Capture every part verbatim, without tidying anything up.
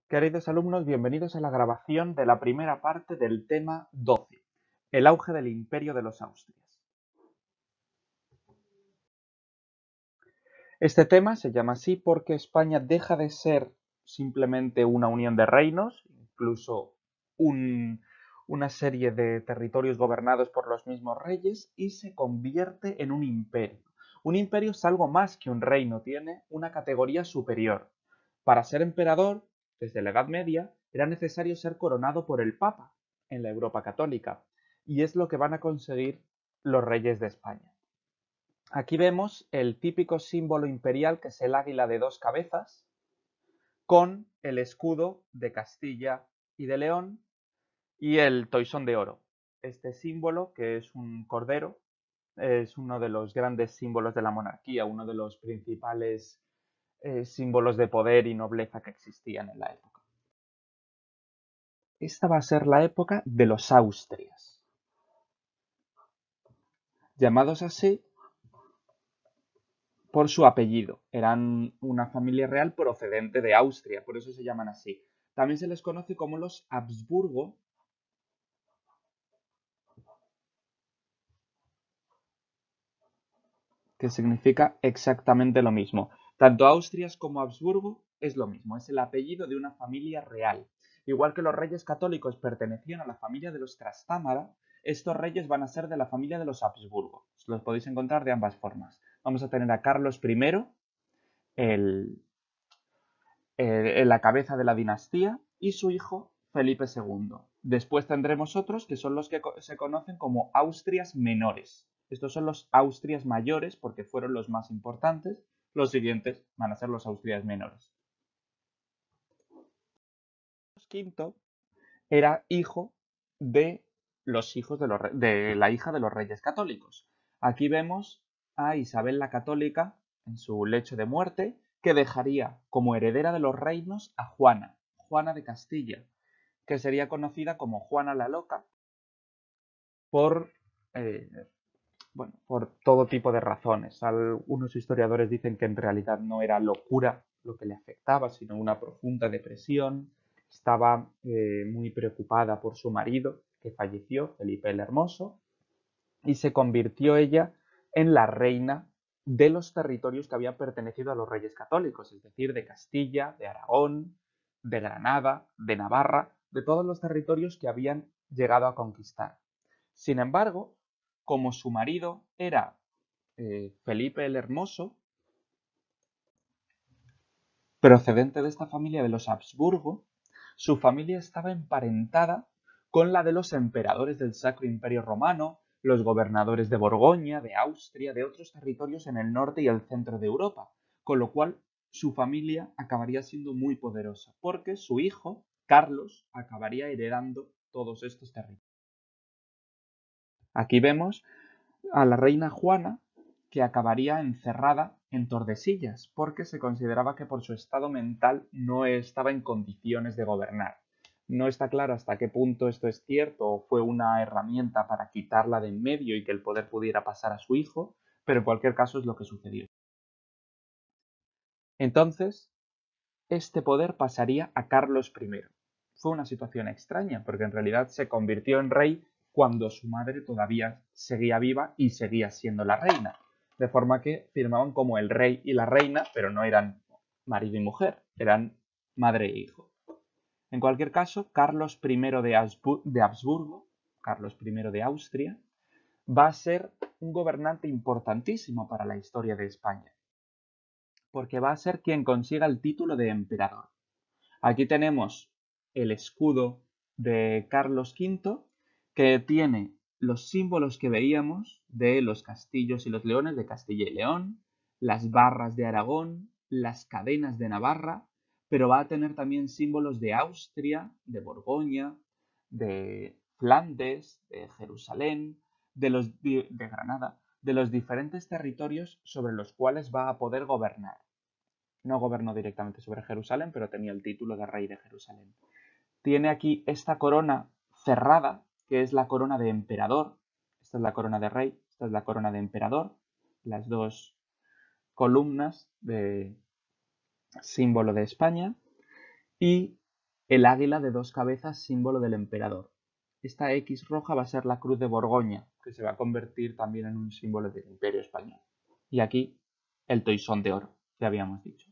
Queridos alumnos, bienvenidos a la grabación de la primera parte del tema doce, el auge del Imperio de los Austrias. Este tema se llama así porque España deja de ser simplemente una unión de reinos, incluso un, una serie de territorios gobernados por los mismos reyes, y se convierte en un imperio. Un imperio es algo más que un reino, tiene una categoría superior. Para ser emperador, desde la Edad Media, era necesario ser coronado por el Papa en la Europa católica, y es lo que van a conseguir los reyes de España. Aquí vemos el típico símbolo imperial, que es el águila de dos cabezas, con el escudo de Castilla y de León y el toisón de oro. Este símbolo, que es un cordero, es uno de los grandes símbolos de la monarquía, uno de los principales eh, símbolos de poder y nobleza que existían en la época. Esta va a ser la época de los Austrias, llamados así por su apellido. Eran una familia real procedente de Austria, por eso se llaman así. También se les conoce como los Habsburgo, que significa exactamente lo mismo. Tanto Austrias como Habsburgo es lo mismo, es el apellido de una familia real. Igual que los reyes católicos pertenecían a la familia de los Trastámara, estos reyes van a ser de la familia de los Habsburgo. Los podéis encontrar de ambas formas. Vamos a tener a Carlos primero, el, eh, en la cabeza de la dinastía, y su hijo Felipe segundo. Después tendremos otros que son los que se conocen como Austrias menores. Estos son los Austrias mayores porque fueron los más importantes. Los siguientes van a ser los Austrias menores. Quinto era hijo de los hijos de, los, de la hija de los reyes católicos. Aquí vemos a Isabel la Católica en su lecho de muerte, que dejaría como heredera de los reinos a Juana, Juana de Castilla, que sería conocida como Juana la Loca por, eh, bueno, por todo tipo de razones. Algunos historiadores dicen que en realidad no era locura lo que le afectaba, sino una profunda depresión. Estaba eh, muy preocupada por su marido, que falleció, Felipe el Hermoso, y se convirtió ella en la reina de los territorios que habían pertenecido a los reyes católicos, es decir, de Castilla, de Aragón, de Granada, de Navarra, de todos los territorios que habían llegado a conquistar. Sin embargo, como su marido era eh, Felipe el Hermoso, procedente de esta familia de los Habsburgo, su familia estaba emparentada con la de los emperadores del Sacro Imperio Romano, los gobernadores de Borgoña, de Austria, de otros territorios en el norte y el centro de Europa, con lo cual su familia acabaría siendo muy poderosa, porque su hijo, Carlos, acabaría heredando todos estos territorios. Aquí vemos a la reina Juana, que acabaría encerrada en Tordesillas, porque se consideraba que por su estado mental no estaba en condiciones de gobernar. No está claro hasta qué punto esto es cierto o fue una herramienta para quitarla de en medio y que el poder pudiera pasar a su hijo, pero en cualquier caso es lo que sucedió. Entonces, este poder pasaría a Carlos primero. Fue una situación extraña, porque en realidad se convirtió en rey cuando su madre todavía seguía viva y seguía siendo la reina. De forma que firmaban como el rey y la reina, pero no eran marido y mujer, eran madre e hijo. En cualquier caso, Carlos primero de Habsburgo, Carlos primero de Austria, va a ser un gobernante importantísimo para la historia de España, porque va a ser quien consiga el título de emperador. Aquí tenemos el escudo de Carlos quinto, que tiene los símbolos que veíamos de los castillos y los leones de Castilla y León, las barras de Aragón, las cadenas de Navarra, pero va a tener también símbolos de Austria, de Borgoña, de Flandes, de Jerusalén, de, los, de Granada, de los diferentes territorios sobre los cuales va a poder gobernar. No gobernó directamente sobre Jerusalén, pero tenía el título de rey de Jerusalén. Tiene aquí esta corona cerrada, que es la corona de emperador. Esta es la corona de rey, esta es la corona de emperador. Las dos columnas de símbolo de España. Y el águila de dos cabezas, símbolo del emperador. Esta X roja va a ser la cruz de Borgoña, que se va a convertir también en un símbolo del Imperio Español. Y aquí el toisón de oro, que habíamos dicho.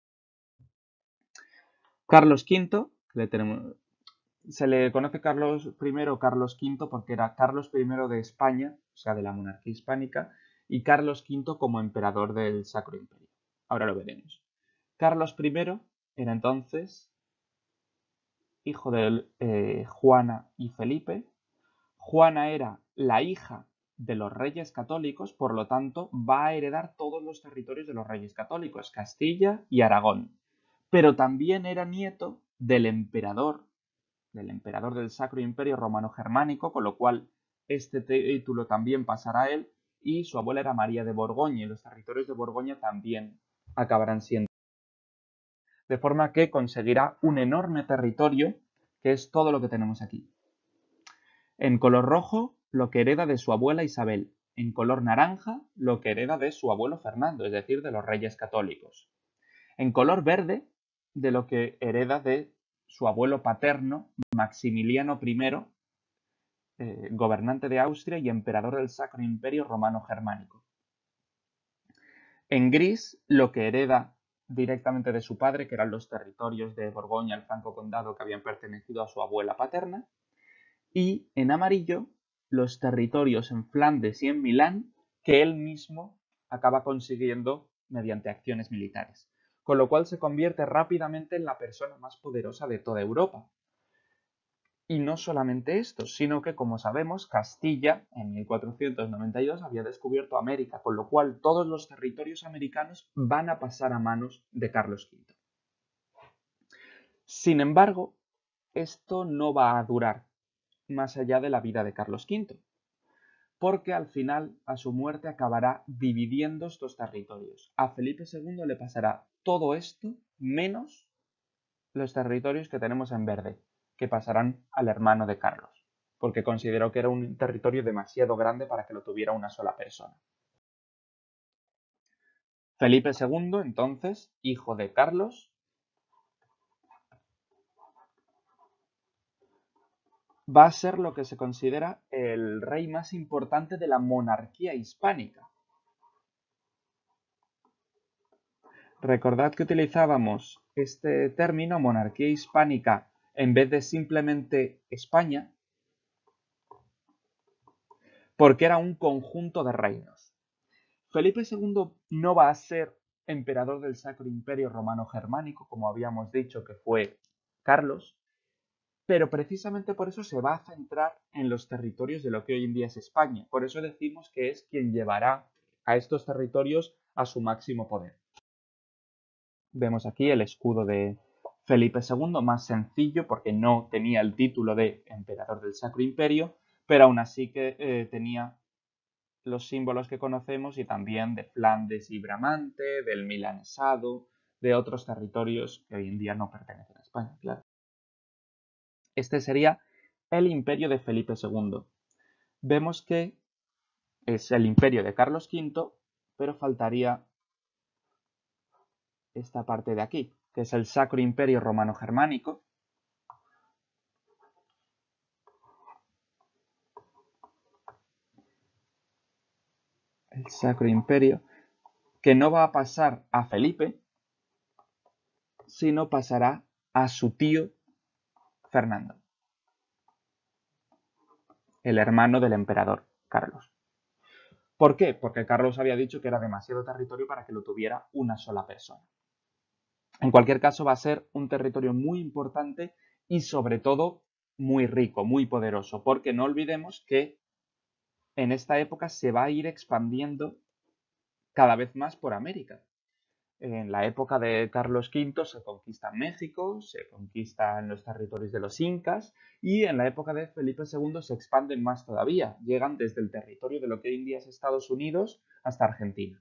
Carlos quinto, le tenemos, se le conoce Carlos primero o Carlos quinto porque era Carlos primero de España, o sea, de la monarquía hispánica, y Carlos quinto como emperador del Sacro Imperio. Ahora lo veremos. Carlos primero era entonces hijo de eh, Juana y Felipe. Juana era la hija de los reyes católicos, por lo tanto va a heredar todos los territorios de los reyes católicos, Castilla y Aragón. Pero también era nieto del emperador, del emperador del Sacro Imperio Romano Germánico, con lo cual este título también pasará a él, y su abuela era María de Borgoña, y los territorios de Borgoña también acabarán siendo. De forma que conseguirá un enorme territorio, que es todo lo que tenemos aquí. En color rojo, lo que hereda de su abuela Isabel. En color naranja, lo que hereda de su abuelo Fernando, es decir, de los reyes católicos. En color verde, de lo que hereda de su abuelo paterno, Maximiliano primero, eh, gobernante de Austria y emperador del Sacro Imperio Romano Germánico. En gris, lo que hereda directamente de su padre, que eran los territorios de Borgoña, el Franco Condado, que habían pertenecido a su abuela paterna. Y en amarillo, los territorios en Flandes y en Milán, que él mismo acaba consiguiendo mediante acciones militares. Con lo cual se convierte rápidamente en la persona más poderosa de toda Europa. Y no solamente esto, sino que, como sabemos, Castilla en mil cuatrocientos noventa y dos había descubierto América, con lo cual todos los territorios americanos van a pasar a manos de Carlos quinto. Sin embargo, esto no va a durar más allá de la vida de Carlos quinto, porque al final, a su muerte, acabará dividiendo estos territorios. A Felipe segundo le pasará todo esto menos los territorios que tenemos en verde, que pasarán al hermano de Carlos, porque consideró que era un territorio demasiado grande para que lo tuviera una sola persona. Felipe segundo, entonces, hijo de Carlos, va a ser lo que se considera el rey más importante de la monarquía hispánica. Recordad que utilizábamos este término, monarquía hispánica, en vez de simplemente España, porque era un conjunto de reinos. Felipe segundo no va a ser emperador del Sacro Imperio Romano Germánico, como habíamos dicho que fue Carlos, pero precisamente por eso se va a centrar en los territorios de lo que hoy en día es España. Por eso decimos que es quien llevará a estos territorios a su máximo poder. Vemos aquí el escudo de Felipe segundo, más sencillo porque no tenía el título de emperador del Sacro Imperio, pero aún así que eh, tenía los símbolos que conocemos y también de Flandes y Bramante, del milanesado, de otros territorios que hoy en día no pertenecen a España, claro. Este sería el imperio de Felipe segundo. Vemos que es el imperio de Carlos quinto, pero faltaría esta parte de aquí, que es el Sacro Imperio Romano Germánico. El Sacro Imperio, que no va a pasar a Felipe, sino pasará a su tío Fernando, el hermano del emperador Carlos. ¿Por qué? Porque Carlos había dicho que era demasiado territorio para que lo tuviera una sola persona. En cualquier caso, va a ser un territorio muy importante y sobre todo muy rico, muy poderoso, porque no olvidemos que en esta época se va a ir expandiendo cada vez más por América. En la época de Carlos quinto se conquista México, se conquistan los territorios de los incas y en la época de Felipe segundo se expanden más todavía. Llegan desde el territorio de lo que hoy en día es Estados Unidos hasta Argentina.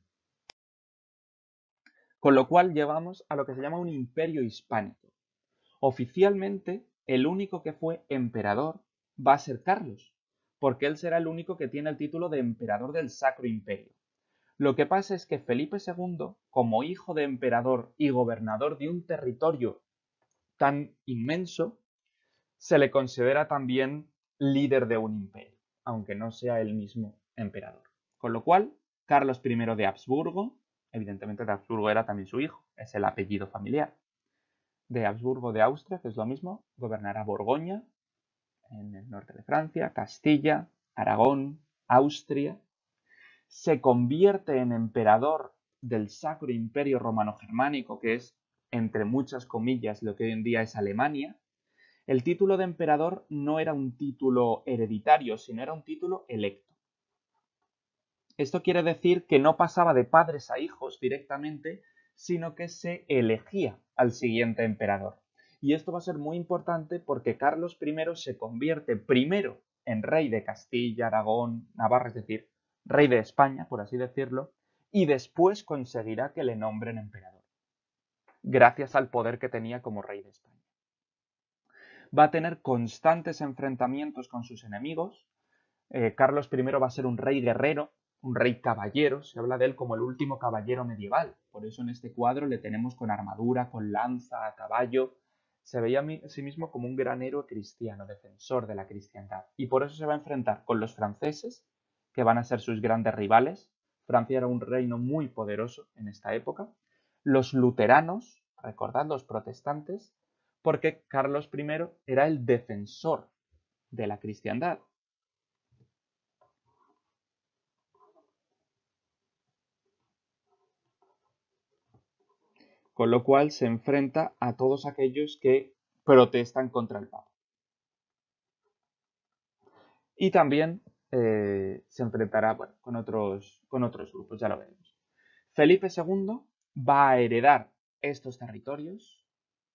Con lo cual llegamos a lo que se llama un imperio hispánico. Oficialmente, el único que fue emperador va a ser Carlos, porque él será el único que tiene el título de emperador del Sacro Imperio. Lo que pasa es que Felipe segundo, como hijo de emperador y gobernador de un territorio tan inmenso, se le considera también líder de un imperio, aunque no sea el mismo emperador. Con lo cual, Carlos primero de Habsburgo, evidentemente de Habsburgo era también su hijo, es el apellido familiar, de Habsburgo de Austria, que es lo mismo, gobernará Borgoña, en el norte de Francia, Castilla, Aragón, Austria, se convierte en emperador del Sacro Imperio Romano-Germánico, que es, entre muchas comillas, lo que hoy en día es Alemania. El título de emperador no era un título hereditario, sino era un título electo. Esto quiere decir que no pasaba de padres a hijos directamente, sino que se elegía al siguiente emperador. Y esto va a ser muy importante porque Carlos primero se convierte primero en rey de Castilla, Aragón, Navarra, es decir, rey de España, por así decirlo, y después conseguirá que le nombren emperador, gracias al poder que tenía como rey de España. Va a tener constantes enfrentamientos con sus enemigos. Eh, Carlos primero va a ser un rey guerrero, un rey caballero, se habla de él como el último caballero medieval, por eso en este cuadro le tenemos con armadura, con lanza, a caballo. Se veía a sí mismo como un gran héroe cristiano, defensor de la cristiandad, y por eso se va a enfrentar con los franceses, que van a ser sus grandes rivales. Francia era un reino muy poderoso en esta época. Los luteranos, recordad, los protestantes, porque Carlos primero era el defensor de la cristiandad. Con lo cual se enfrenta a todos aquellos que protestan contra el Papa. Y también eh, se enfrentará bueno, con, otros, con otros grupos, ya lo veremos. Felipe segundo va a heredar estos territorios,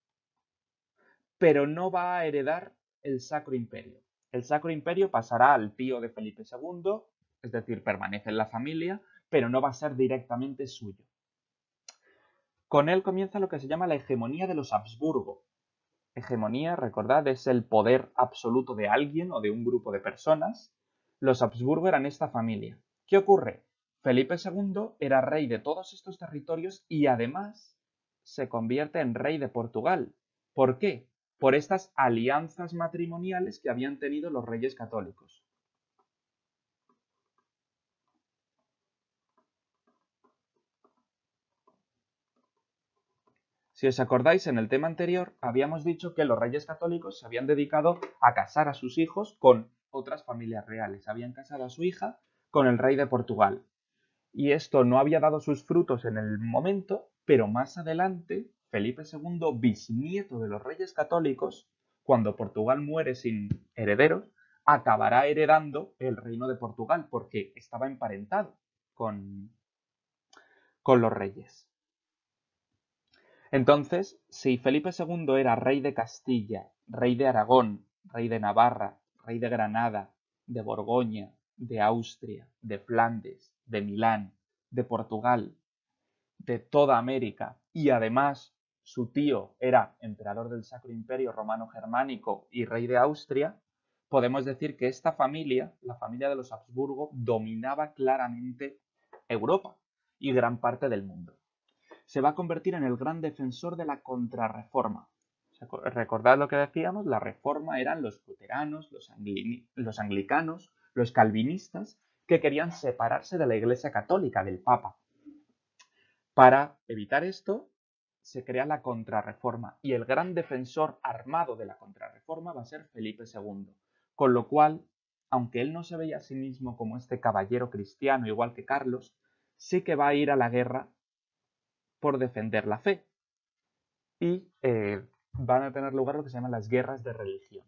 pero no va a heredar el Sacro Imperio. El Sacro Imperio pasará al tío de Felipe segundo, es decir, permanece en la familia, pero no va a ser directamente suyo. Con él comienza lo que se llama la hegemonía de los Habsburgo. Hegemonía, recordad, es el poder absoluto de alguien o de un grupo de personas. Los Habsburgo eran esta familia. ¿Qué ocurre? Felipe segundo era rey de todos estos territorios y además se convierte en rey de Portugal. ¿Por qué? Por estas alianzas matrimoniales que habían tenido los reyes católicos. Si os acordáis, en el tema anterior habíamos dicho que los reyes católicos se habían dedicado a casar a sus hijos con otras familias reales. Habían casado a su hija con el rey de Portugal. Y esto no había dado sus frutos en el momento, pero más adelante, Felipe segundo, bisnieto de los reyes católicos, cuando Portugal muere sin herederos, acabará heredando el reino de Portugal porque estaba emparentado con, con los reyes. Entonces, si Felipe segundo era rey de Castilla, rey de Aragón, rey de Navarra, rey de Granada, de Borgoña, de Austria, de Flandes, de Milán, de Portugal, de toda América, y además su tío era emperador del Sacro Imperio Romano Germánico y rey de Austria, podemos decir que esta familia, la familia de los Habsburgo, dominaba claramente Europa y gran parte del mundo. Se va a convertir en el gran defensor de la contrarreforma. Recordad lo que decíamos, la reforma eran los luteranos, los, angli los anglicanos, los calvinistas, que querían separarse de la Iglesia Católica, del Papa. Para evitar esto, se crea la contrarreforma y el gran defensor armado de la contrarreforma va a ser Felipe segundo. Con lo cual, aunque él no se veía a sí mismo como este caballero cristiano, igual que Carlos, sí que va a ir a la guerra por defender la fe. Y eh, van a tener lugar lo que se llaman las guerras de religión.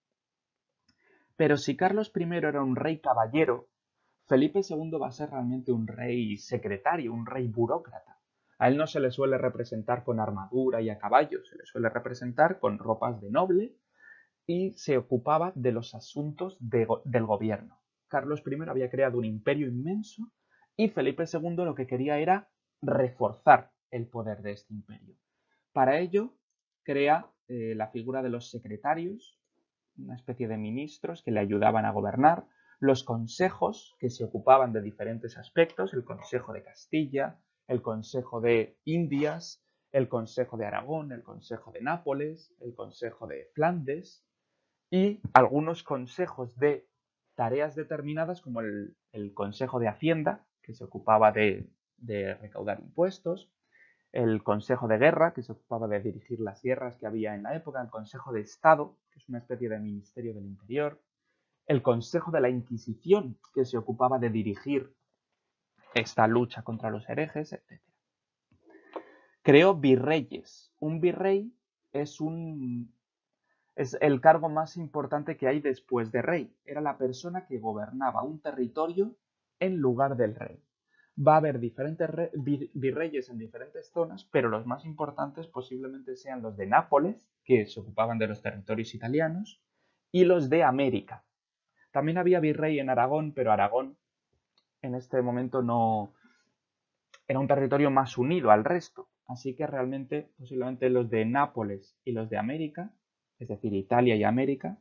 Pero si Carlos primero era un rey caballero, Felipe segundo va a ser realmente un rey secretario, un rey burócrata. A él no se le suele representar con armadura y a caballo, se le suele representar con ropas de noble y se ocupaba de los asuntos de, del gobierno. Carlos primero había creado un imperio inmenso y Felipe segundo lo que quería era reforzar el poder de este imperio. Para ello, crea eh, la figura de los secretarios, una especie de ministros que le ayudaban a gobernar, los consejos que se ocupaban de diferentes aspectos, el Consejo de Castilla, el Consejo de Indias, el Consejo de Aragón, el Consejo de Nápoles, el Consejo de Flandes y algunos consejos de tareas determinadas como el, el Consejo de Hacienda, que se ocupaba de, de recaudar impuestos, el Consejo de Guerra, que se ocupaba de dirigir las guerras que había en la época, el Consejo de Estado, que es una especie de Ministerio del Interior, el Consejo de la Inquisición, que se ocupaba de dirigir esta lucha contra los herejes, etcétera. Creó virreyes. Un virrey es, un, es el cargo más importante que hay después de rey. Era la persona que gobernaba un territorio en lugar del rey. Va a haber diferentes re, vir, virreyes en diferentes zonas, pero los más importantes posiblemente sean los de Nápoles, que se ocupaban de los territorios italianos, y los de América. También había virrey en Aragón, pero Aragón en este momento no era un territorio más unido al resto. Así que realmente, posiblemente los de Nápoles y los de América, es decir, Italia y América,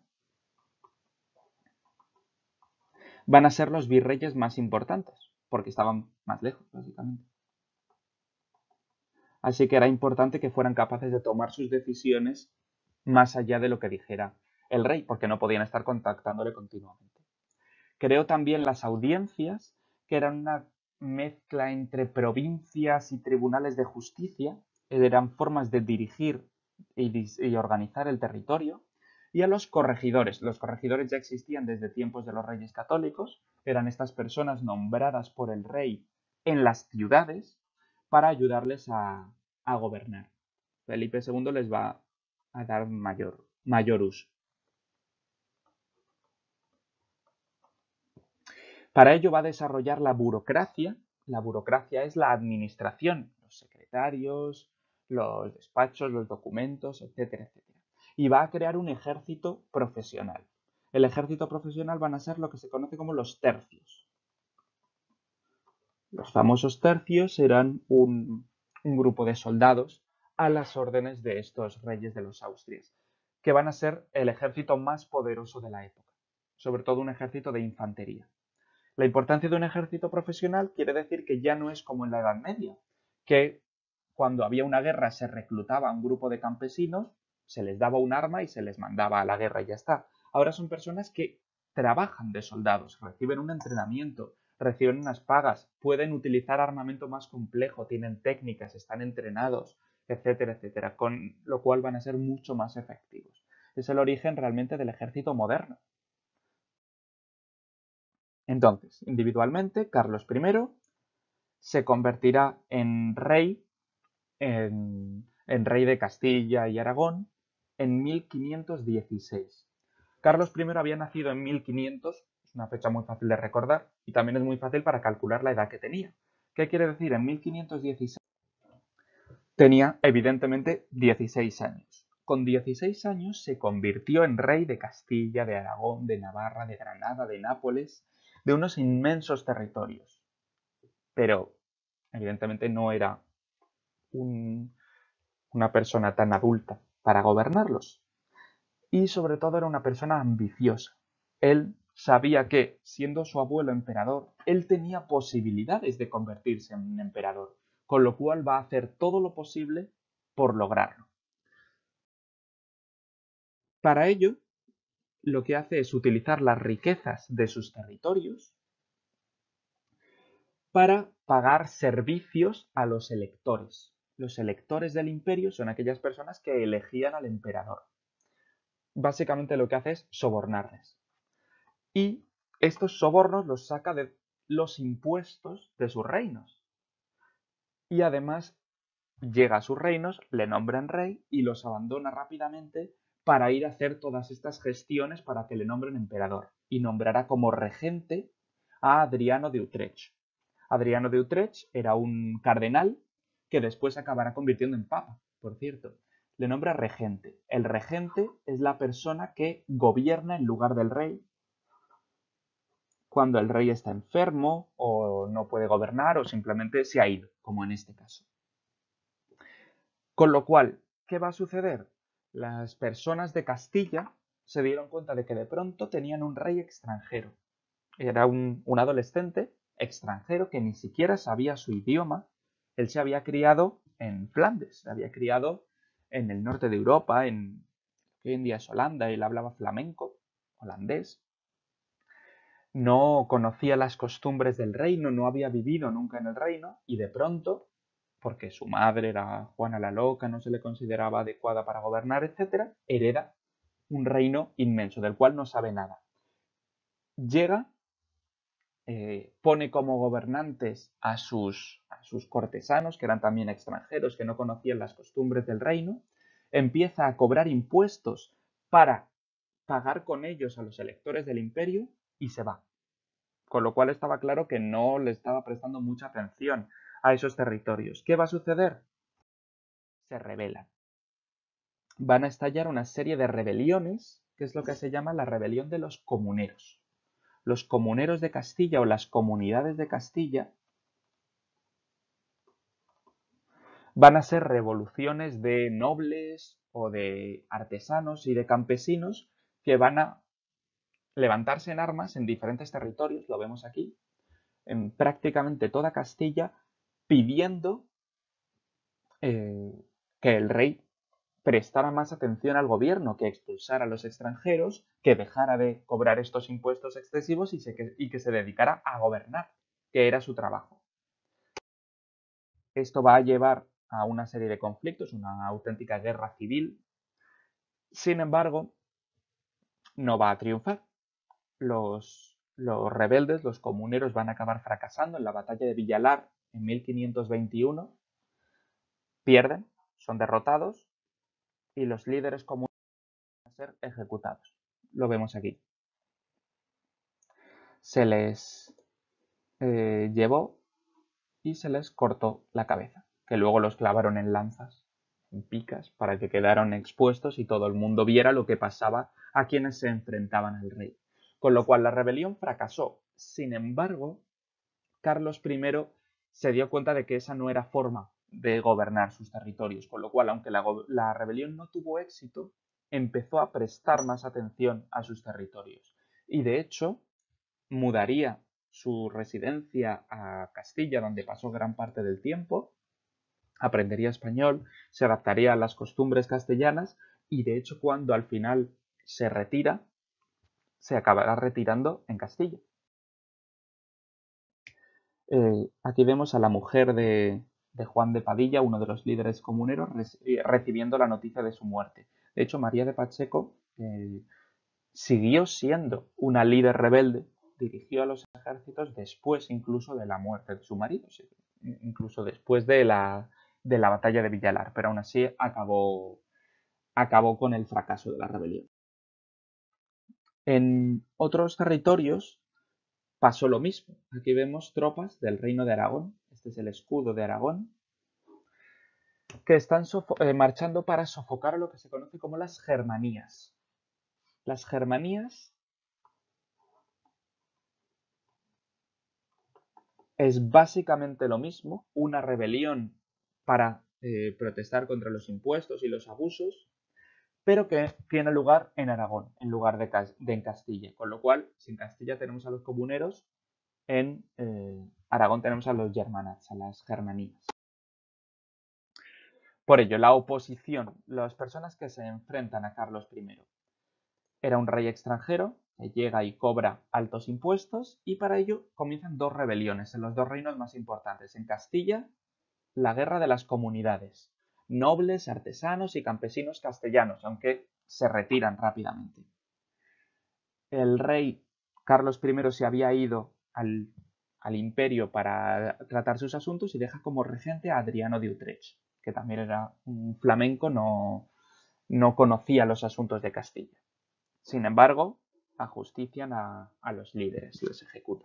van a ser los virreyes más importantes, porque estaban más lejos, básicamente. Así que era importante que fueran capaces de tomar sus decisiones más allá de lo que dijera el rey, porque no podían estar contactándole continuamente. Creó también las audiencias, que eran una mezcla entre provincias y tribunales de justicia, eran formas de dirigir y, y organizar el territorio, y a los corregidores. Los corregidores ya existían desde tiempos de los reyes católicos, eran estas personas nombradas por el rey en las ciudades para ayudarles a, a gobernar. Felipe segundo les va a dar mayor, mayor uso. Para ello va a desarrollar la burocracia. La burocracia es la administración, los secretarios, los despachos, los documentos, etcétera, etcétera. Y va a crear un ejército profesional. El ejército profesional van a ser lo que se conoce como los tercios. Los famosos tercios eran un, un grupo de soldados a las órdenes de estos reyes de los Austrias, que van a ser el ejército más poderoso de la época, sobre todo un ejército de infantería. La importancia de un ejército profesional quiere decir que ya no es como en la Edad Media, que cuando había una guerra se reclutaba a un grupo de campesinos, se les daba un arma y se les mandaba a la guerra y ya está. Ahora son personas que trabajan de soldados, reciben un entrenamiento, reciben unas pagas, pueden utilizar armamento más complejo, tienen técnicas, están entrenados, etcétera, etcétera, con lo cual van a ser mucho más efectivos. Es el origen realmente del ejército moderno. Entonces, individualmente, Carlos primero se convertirá en rey, en, en rey de Castilla y Aragón, en mil quinientos dieciséis. Carlos primero había nacido en mil quinientos, es una fecha muy fácil de recordar, y también es muy fácil para calcular la edad que tenía. ¿Qué quiere decir? En mil quinientos dieciséis tenía, evidentemente, dieciséis años. Con dieciséis años se convirtió en rey de Castilla, de Aragón, de Navarra, de Granada, de Nápoles, de unos inmensos territorios. Pero, evidentemente, no era un, una persona tan adulta para gobernarlos. Y, sobre todo, era una persona ambiciosa. Él sabía que, siendo su abuelo emperador, él tenía posibilidades de convertirse en un emperador, con lo cual va a hacer todo lo posible por lograrlo. Para ello, lo que hace es utilizar las riquezas de sus territorios para pagar servicios a los electores. Los electores del imperio son aquellas personas que elegían al emperador. Básicamente lo que hace es sobornarles. Y estos sobornos los saca de los impuestos de sus reinos. Y además llega a sus reinos, le nombran rey y los abandona rápidamente para ir a hacer todas estas gestiones para que le nombren emperador. Y nombrará como regente a Adriano de Utrecht. Adriano de Utrecht era un cardenal que después acabará convirtiendo en papa, por cierto. Le nombra regente. El regente es la persona que gobierna en lugar del rey cuando el rey está enfermo o no puede gobernar o simplemente se ha ido, como en este caso. Con lo cual, ¿qué va a suceder? Las personas de Castilla se dieron cuenta de que de pronto tenían un rey extranjero. Era un, un adolescente extranjero que ni siquiera sabía su idioma. Él se había criado en Flandes, se había criado en el norte de Europa, en que hoy en día es Holanda. Él hablaba flamenco, holandés. No conocía las costumbres del reino, no había vivido nunca en el reino y de pronto, porque su madre era Juana la Loca, no se le consideraba adecuada para gobernar, etcétera, hereda un reino inmenso del cual no sabe nada. Llega, eh, pone como gobernantes a sus, a sus cortesanos, que eran también extranjeros, que no conocían las costumbres del reino, empieza a cobrar impuestos para pagar con ellos a los electores del imperio y se va. Con lo cual estaba claro que no le estaba prestando mucha atención a esos territorios. ¿Qué va a suceder? Se rebelan. Van a estallar una serie de rebeliones, que es lo que se llama la rebelión de los comuneros. Los comuneros de Castilla o las comunidades de Castilla van a ser revoluciones de nobles o de artesanos y de campesinos que van a levantarse en armas en diferentes territorios, lo vemos aquí, en prácticamente toda Castilla, pidiendo eh, que el rey prestara más atención al gobierno, que expulsara a los extranjeros, que dejara de cobrar estos impuestos excesivos y, se, que, y que se dedicara a gobernar, que era su trabajo. Esto va a llevar a una serie de conflictos, una auténtica guerra civil. Sin embargo, no va a triunfar. Los, los rebeldes, los comuneros, van a acabar fracasando en la batalla de Villalar en mil quinientos veintiuno. Pierden, son derrotados y los líderes comuneros van a ser ejecutados. Lo vemos aquí. Se les eh, llevó y se les cortó la cabeza, que luego los clavaron en lanzas, en picas, para que quedaran expuestos y todo el mundo viera lo que pasaba a quienes se enfrentaban al rey. Con lo cual la rebelión fracasó. Sin embargo, Carlos primero se dio cuenta de que esa no era forma de gobernar sus territorios, con lo cual, aunque la, la rebelión no tuvo éxito, empezó a prestar más atención a sus territorios. Y de hecho, mudaría su residencia a Castilla, donde pasó gran parte del tiempo, aprendería español, se adaptaría a las costumbres castellanas y de hecho cuando al final se retira, se acabará retirando en Castilla. Eh, aquí vemos a la mujer de, de Juan de Padilla, uno de los líderes comuneros, recibiendo la noticia de su muerte. De hecho, María de Pacheco eh, siguió siendo una líder rebelde, dirigió a los ejércitos después incluso de la muerte de su marido, incluso después de la, de la batalla de Villalar, pero aún así acabó, acabó con el fracaso de la rebelión. En otros territorios pasó lo mismo. Aquí vemos tropas del reino de Aragón, este es el escudo de Aragón, que están eh, marchando para sofocar lo que se conoce como las Germanías. Las Germanías es básicamente lo mismo, una rebelión para eh, protestar contra los impuestos y los abusos, pero que tiene lugar en Aragón, en lugar de, de en Castilla. Con lo cual, si en Castilla tenemos a los comuneros, en eh, Aragón tenemos a los germanats, a las germanías. Por ello, la oposición, las personas que se enfrentan a Carlos primero, era un rey extranjero que llega y cobra altos impuestos y para ello comienzan dos rebeliones en los dos reinos más importantes. En Castilla, la guerra de las comunidades, nobles, artesanos y campesinos castellanos, aunque se retiran rápidamente. El rey Carlos primero se había ido al, al imperio para tratar sus asuntos y deja como regente a Adriano de Utrecht, que también era un flamenco, no, no conocía los asuntos de Castilla. Sin embargo, ajustician a, a los líderes, los ejecutan.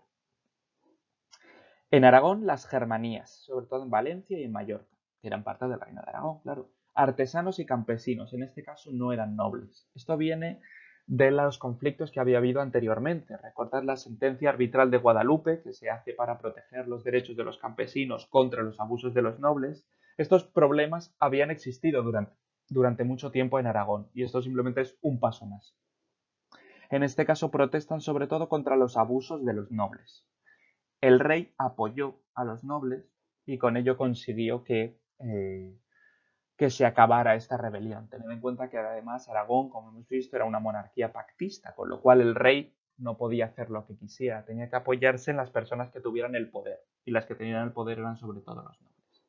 En Aragón, las germanías, sobre todo en Valencia y en Mallorca, que eran parte del reino de Aragón, claro. Artesanos y campesinos, en este caso no eran nobles. Esto viene de los conflictos que había habido anteriormente. Recordad la sentencia arbitral de Guadalupe, que se hace para proteger los derechos de los campesinos contra los abusos de los nobles. Estos problemas habían existido durante, durante mucho tiempo en Aragón, y esto simplemente es un paso más. En este caso protestan sobre todo contra los abusos de los nobles. El rey apoyó a los nobles y con ello consiguió que eh, que se acabara esta rebelión. Tened en cuenta que además Aragón, como hemos visto, era una monarquía pactista, con lo cual el rey no podía hacer lo que quisiera, tenía que apoyarse en las personas que tuvieran el poder, y las que tenían el poder eran sobre todo los nobles.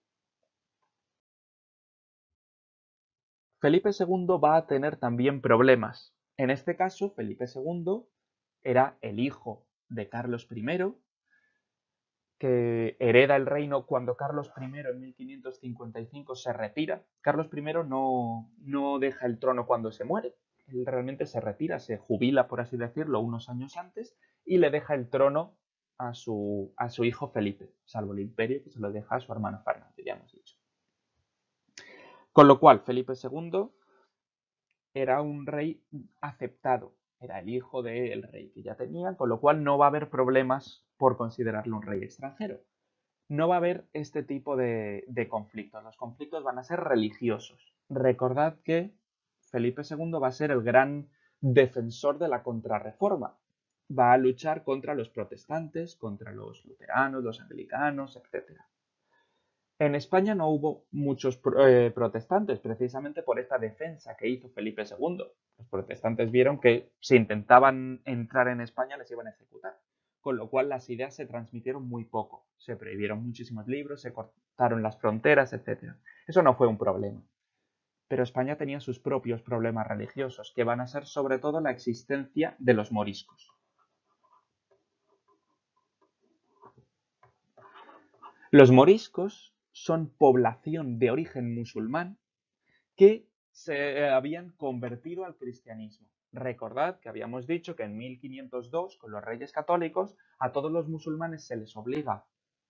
Felipe segundo va a tener también problemas. En este caso, Felipe segundo era el hijo de Carlos primero, que hereda el reino cuando Carlos primero en mil quinientos cincuenta y cinco se retira. Carlos primero no, no deja el trono cuando se muere, él realmente se retira, se jubila, por así decirlo, unos años antes y le deja el trono a su, a su hijo Felipe, salvo el imperio que se lo deja a su hermano Fernando, ya hemos dicho. Con lo cual, Felipe segundo era un rey aceptado, era el hijo del rey que ya tenían, con lo cual no va a haber problemas por considerarlo un rey extranjero. No va a haber este tipo de, de conflictos. Los conflictos van a ser religiosos. Recordad que Felipe segundo va a ser el gran defensor de la contrarreforma. Va a luchar contra los protestantes, contra los luteranos, los anglicanos, etcétera. En España no hubo muchos eh, protestantes, precisamente por esta defensa que hizo Felipe segundo. Los protestantes vieron que si intentaban entrar en España les iban a ejecutar, con lo cual las ideas se transmitieron muy poco. Se prohibieron muchísimos libros, se cortaron las fronteras, etcétera. Eso no fue un problema. Pero España tenía sus propios problemas religiosos, que van a ser sobre todo la existencia de los moriscos. Los moriscos son población de origen musulmán que se habían convertido al cristianismo. Recordad que habíamos dicho que en mil quinientos dos, con los reyes católicos, a todos los musulmanes se les obliga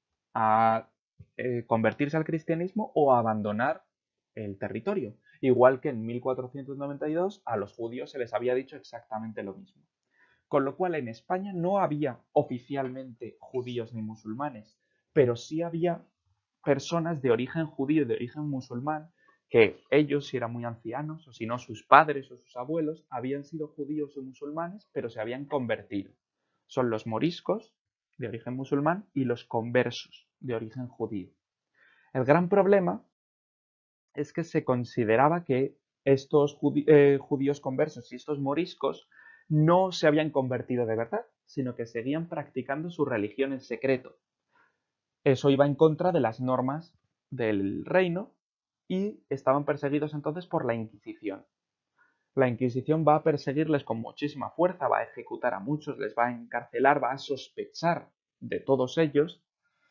a eh, convertirse al cristianismo o a abandonar el territorio. Igual que en mil cuatrocientos noventa y dos a los judíos se les había dicho exactamente lo mismo. Con lo cual en España no había oficialmente judíos ni musulmanes, pero sí había personas de origen judío y de origen musulmán que ellos, si eran muy ancianos, o si no, sus padres o sus abuelos, habían sido judíos o musulmanes, pero se habían convertido. Son los moriscos, de origen musulmán, y los conversos, de origen judío. El gran problema es que se consideraba que estos judí eh, judíos conversos y estos moriscos no se habían convertido de verdad, sino que seguían practicando su religión en secreto. Eso iba en contra de las normas del reino y estaban perseguidos entonces por la Inquisición. La Inquisición va a perseguirles con muchísima fuerza, va a ejecutar a muchos, les va a encarcelar, va a sospechar de todos ellos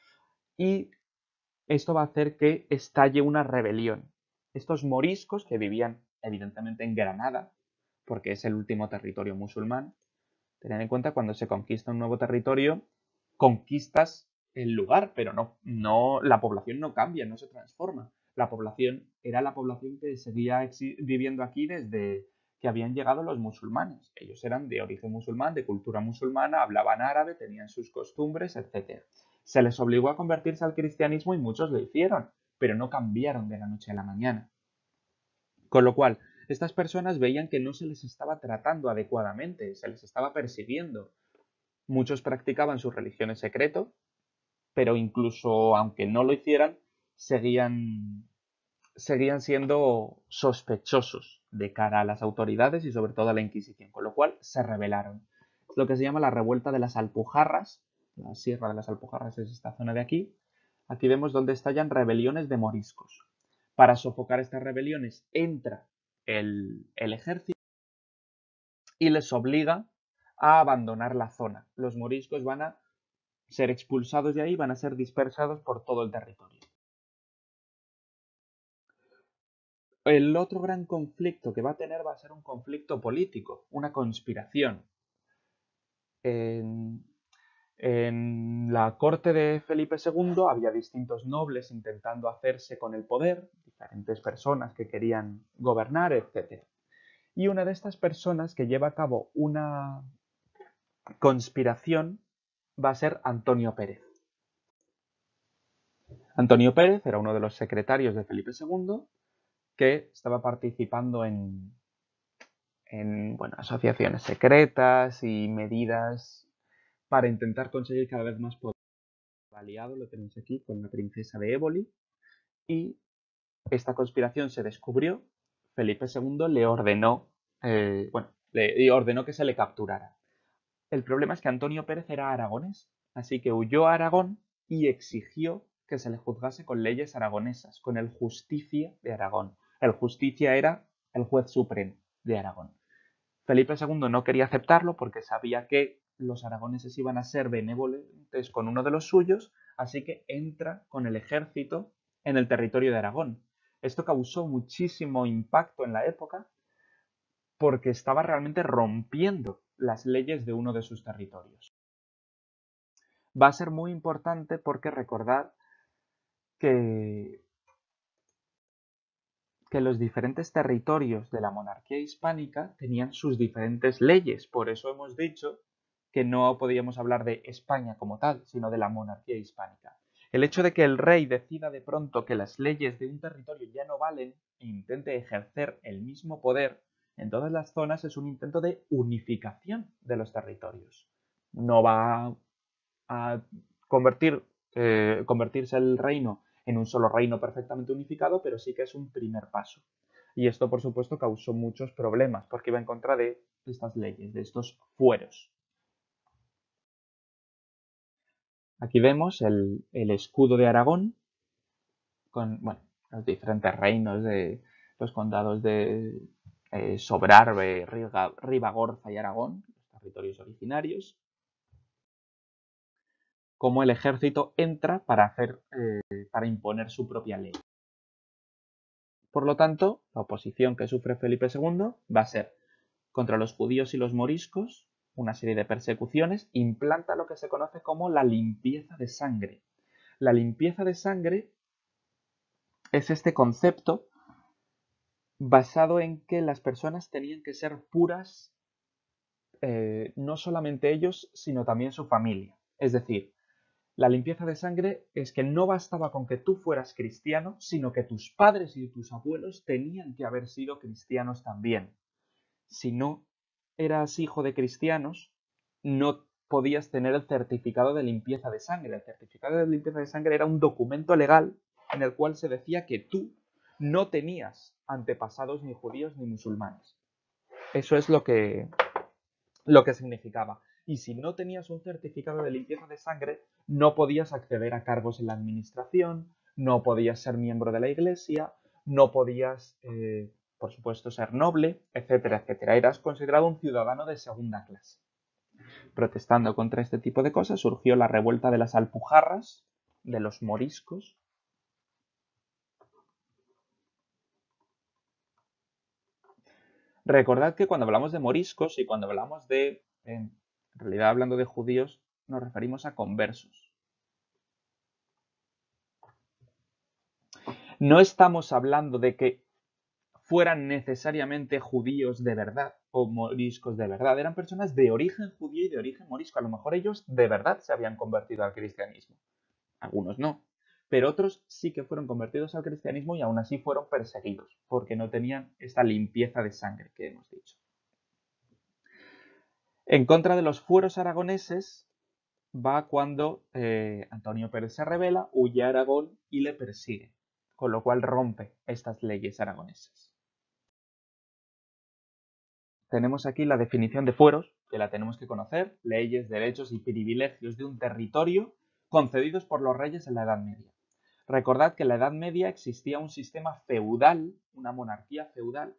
y esto va a hacer que estalle una rebelión. Estos moriscos que vivían evidentemente en Granada, porque es el último territorio musulmán, tened en cuenta cuando se conquista un nuevo territorio, conquistas el lugar, pero no, no, la población no cambia, no se transforma. La población era la población que seguía viviendo aquí desde que habían llegado los musulmanes. Ellos eran de origen musulmán, de cultura musulmana, hablaban árabe, tenían sus costumbres, etcétera. Se les obligó a convertirse al cristianismo y muchos lo hicieron, pero no cambiaron de la noche a la mañana. Con lo cual, estas personas veían que no se les estaba tratando adecuadamente, se les estaba persiguiendo. Muchos practicaban su religión en secreto, pero incluso aunque no lo hicieran, seguían, seguían siendo sospechosos de cara a las autoridades y sobre todo a la Inquisición, con lo cual se rebelaron. Es lo que se llama la revuelta de las Alpujarras. La Sierra de las Alpujarras es esta zona de aquí. Aquí vemos donde estallan rebeliones de moriscos. Para sofocar estas rebeliones entra el, el ejército y les obliga a abandonar la zona. Los moriscos van a ser expulsados de ahí, van a ser dispersados por todo el territorio. El otro gran conflicto que va a tener va a ser un conflicto político, una conspiración. En, en la corte de Felipe segundo había distintos nobles intentando hacerse con el poder, diferentes personas que querían gobernar, etcétera. Y una de estas personas que lleva a cabo una conspiración va a ser Antonio Pérez. Antonio Pérez era uno de los secretarios de Felipe segundo que estaba participando en, en bueno, asociaciones secretas y medidas para intentar conseguir cada vez más poder. Aliado, lo tenéis aquí, con la princesa de Éboli, y esta conspiración se descubrió, Felipe segundo le ordenó, eh, bueno, le ordenó que se le capturara. El problema es que Antonio Pérez era aragonés, así que huyó a Aragón y exigió que se le juzgase con leyes aragonesas, con el Justicia de Aragón. El Justicia era el juez supremo de Aragón. Felipe segundo no quería aceptarlo porque sabía que los aragoneses iban a ser benevolentes con uno de los suyos, así que entra con el ejército en el territorio de Aragón. Esto causó muchísimo impacto en la época porque estaba realmente rompiendo las leyes de uno de sus territorios. Va a ser muy importante porque recordad que, que los diferentes territorios de la monarquía hispánica tenían sus diferentes leyes. Por eso hemos dicho que no podíamos hablar de España como tal, sino de la monarquía hispánica. El hecho de que el rey decida de pronto que las leyes de un territorio ya no valen e intente ejercer el mismo poder en todas las zonas es un intento de unificación de los territorios. No va a convertir, eh, convertirse el reino en un solo reino perfectamente unificado, pero sí que es un primer paso. Y esto, por supuesto, causó muchos problemas, porque iba en contra de estas leyes, de estos fueros. Aquí vemos el, el escudo de Aragón, con bueno, los diferentes reinos de los condados de eh, Sobrarbe, Riga, Ribagorza y Aragón, los territorios originarios. Cómo el ejército entra para, hacer, eh, para imponer su propia ley. Por lo tanto, la oposición que sufre Felipe segundo va a ser contra los judíos y los moriscos, una serie de persecuciones, implanta lo que se conoce como la limpieza de sangre. La limpieza de sangre es este concepto basado en que las personas tenían que ser puras, eh, no solamente ellos, sino también su familia. Es decir, la limpieza de sangre es que no bastaba con que tú fueras cristiano, sino que tus padres y tus abuelos tenían que haber sido cristianos también. Si no eras hijo de cristianos, no podías tener el certificado de limpieza de sangre. El certificado de limpieza de sangre era un documento legal en el cual se decía que tú no tenías antepasados ni judíos ni musulmanes. Eso es lo que, lo que significaba. Y si no tenías un certificado de limpieza de sangre, no podías acceder a cargos en la administración, no podías ser miembro de la iglesia, no podías, eh, por supuesto, ser noble, etcétera, etcétera. Eras considerado un ciudadano de segunda clase. Protestando contra este tipo de cosas, surgió la revuelta de las Alpujarras, de los moriscos. Recordad que cuando hablamos de moriscos y cuando hablamos de, en realidad hablando de judíos, nos referimos a conversos. No estamos hablando de que fueran necesariamente judíos de verdad o moriscos de verdad. Eran personas de origen judío y de origen morisco. A lo mejor ellos de verdad se habían convertido al cristianismo. Algunos no. Pero otros sí que fueron convertidos al cristianismo y aún así fueron perseguidos porque no tenían esta limpieza de sangre que hemos dicho. En contra de los fueros aragoneses va cuando eh, Antonio Pérez se rebela, huye a Aragón y le persigue, con lo cual rompe estas leyes aragonesas. Tenemos aquí la definición de fueros, que la tenemos que conocer, leyes, derechos y privilegios de un territorio concedidos por los reyes en la Edad Media. Recordad que en la Edad Media existía un sistema feudal, una monarquía feudal,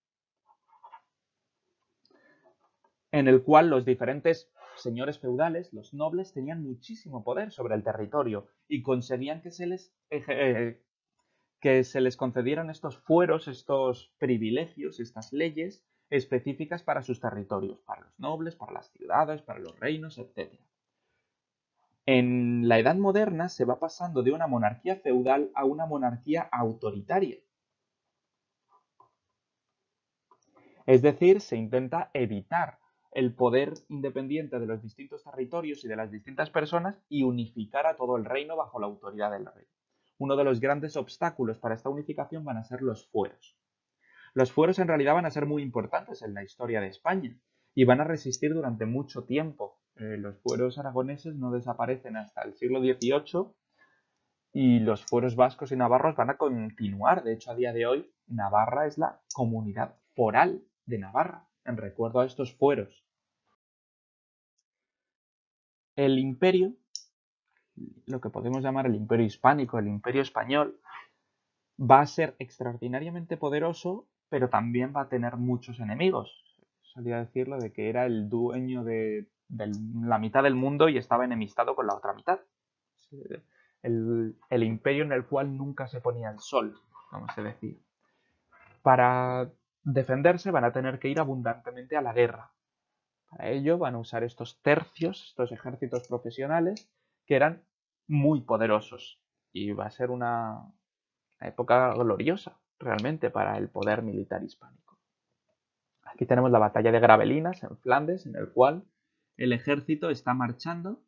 en el cual los diferentes señores feudales, los nobles, tenían muchísimo poder sobre el territorio y conseguían que se les, eh, que se les concedieran estos fueros, estos privilegios, estas leyes específicas para sus territorios, para los nobles, para las ciudades, para los reinos, etcétera. En la Edad Moderna se va pasando de una monarquía feudal a una monarquía autoritaria. Es decir, se intenta evitar el poder independiente de los distintos territorios y de las distintas personas y unificar a todo el reino bajo la autoridad del rey. Uno de los grandes obstáculos para esta unificación van a ser los fueros. Los fueros en realidad van a ser muy importantes en la historia de España y van a resistir durante mucho tiempo. Eh, los fueros aragoneses no desaparecen hasta el siglo dieciocho y los fueros vascos y navarros van a continuar. De hecho, a día de hoy, Navarra es la comunidad foral de Navarra, en recuerdo a estos fueros. El imperio, lo que podemos llamar el imperio hispánico, el imperio español, va a ser extraordinariamente poderoso, pero también va a tener muchos enemigos. Solía decirlo de que era el dueño de, de la mitad del mundo y estaba enemistado con la otra mitad. El, el imperio en el cual nunca se ponía el sol, vamos a decir. Para defenderse van a tener que ir abundantemente a la guerra. Para ello van a usar estos tercios, estos ejércitos profesionales, que eran muy poderosos. Y va a ser una época gloriosa, realmente, para el poder militar hispánico. Aquí tenemos la batalla de Gravelinas, en Flandes, en el cual el ejército está marchando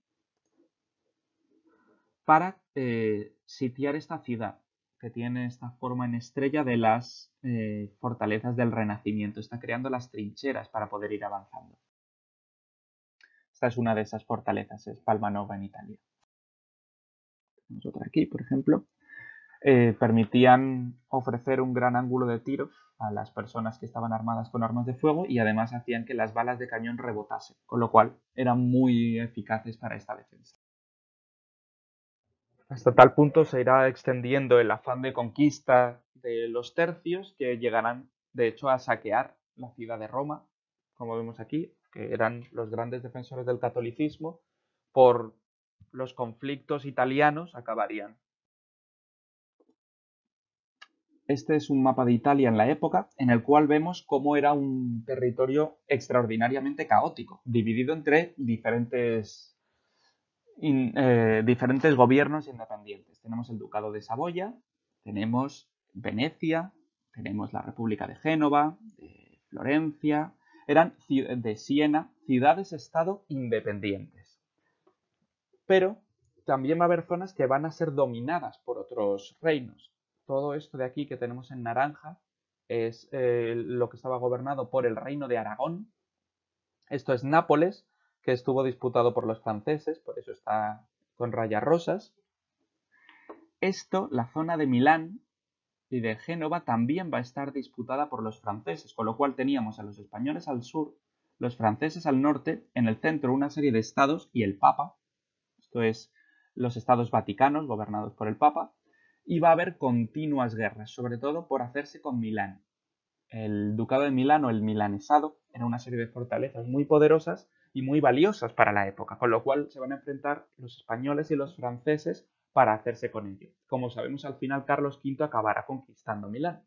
para eh, sitiar esta ciudad, que tiene esta forma en estrella de las eh, fortalezas del Renacimiento. Está creando las trincheras para poder ir avanzando. Esta es una de esas fortalezas, es Palmanova en Italia. Tenemos otra aquí, por ejemplo. Eh, permitían ofrecer un gran ángulo de tiro a las personas que estaban armadas con armas de fuego y además hacían que las balas de cañón rebotasen, con lo cual eran muy eficaces para esta defensa. Hasta tal punto se irá extendiendo el afán de conquista de los tercios que llegarán, de hecho, a saquear la ciudad de Roma, como vemos aquí, que eran los grandes defensores del catolicismo. Por los conflictos italianos acabarían. Este es un mapa de Italia en la época, en el cual vemos cómo era un territorio extraordinariamente caótico, dividido entre diferentes In, eh, diferentes gobiernos independientes. Tenemos el Ducado de Saboya, tenemos Venecia, tenemos la República de Génova, de Florencia, eran de Siena, ciudades-estado independientes. Pero también va a haber zonas que van a ser dominadas por otros reinos. Todo esto de aquí que tenemos en naranja es eh, lo que estaba gobernado por el reino de Aragón. Esto es Nápoles, que estuvo disputado por los franceses, por eso está con rayas rosas. Esto, la zona de Milán y de Génova, también va a estar disputada por los franceses, con lo cual teníamos a los españoles al sur, los franceses al norte, en el centro una serie de estados y el Papa, esto es los estados vaticanos gobernados por el Papa, y va a haber continuas guerras, sobre todo por hacerse con Milán. El ducado de Milán o el milanesado era una serie de fortalezas muy poderosas y muy valiosas para la época, con lo cual se van a enfrentar los españoles y los franceses para hacerse con ello. Como sabemos, al final Carlos quinto acabará conquistando Milán.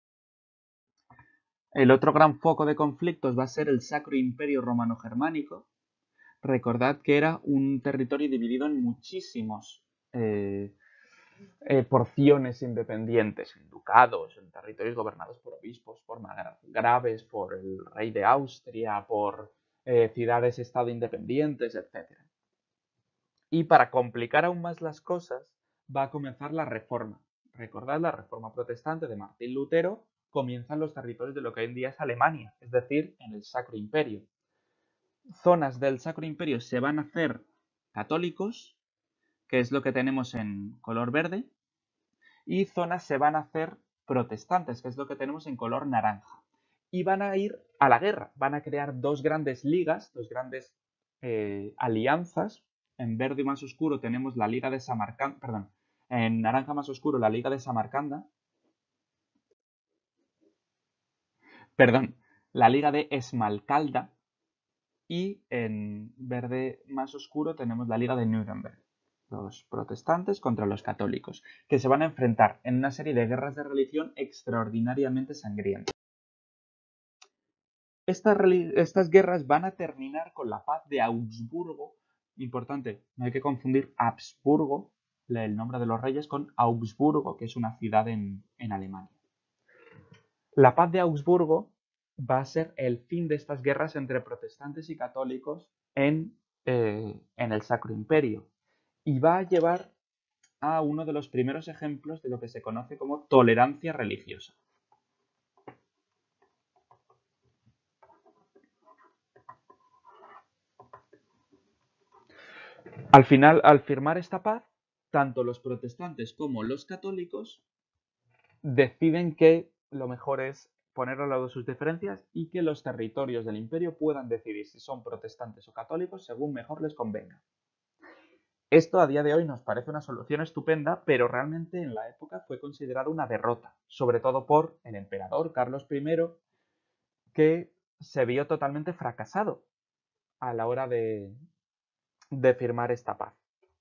El otro gran foco de conflictos va a ser el Sacro Imperio Romano-Germánico. Recordad que era un territorio dividido en muchísimos eh, eh, porciones independientes, en ducados, en territorios gobernados por obispos, por margraves, por el rey de Austria, por eh, ciudades-estado independientes, etcétera. Y para complicar aún más las cosas, va a comenzar la Reforma. Recordad, la Reforma Protestante de Martín Lutero comienza en los territorios de lo que hoy en día es Alemania, es decir, en el Sacro Imperio. Zonas del Sacro Imperio se van a hacer católicos, que es lo que tenemos en color verde, y zonas se van a hacer protestantes, que es lo que tenemos en color naranja. Y van a ir a la guerra, van a crear dos grandes ligas, dos grandes eh, alianzas. En verde más oscuro tenemos la Liga de Samarcanda, perdón, en naranja más oscuro la Liga de Samarcanda, perdón, la Liga de Esmalcalda, y en verde más oscuro tenemos la Liga de Nuremberg, los protestantes contra los católicos, que se van a enfrentar en una serie de guerras de religión extraordinariamente sangrientas. Estas, estas guerras van a terminar con la paz de Augsburgo. Importante, no hay que confundir Habsburgo, el nombre de los reyes, con Augsburgo, que es una ciudad en, en Alemania. La paz de Augsburgo va a ser el fin de estas guerras entre protestantes y católicos en, eh, en el Sacro Imperio, y va a llevar a uno de los primeros ejemplos de lo que se conoce como tolerancia religiosa. Al final, al firmar esta paz, tanto los protestantes como los católicos deciden que lo mejor es poner al lado sus diferencias y que los territorios del imperio puedan decidir si son protestantes o católicos según mejor les convenga. Esto a día de hoy nos parece una solución estupenda, pero realmente en la época fue considerado una derrota, sobre todo por el emperador Carlos primero, que se vio totalmente fracasado a la hora de, de firmar esta paz.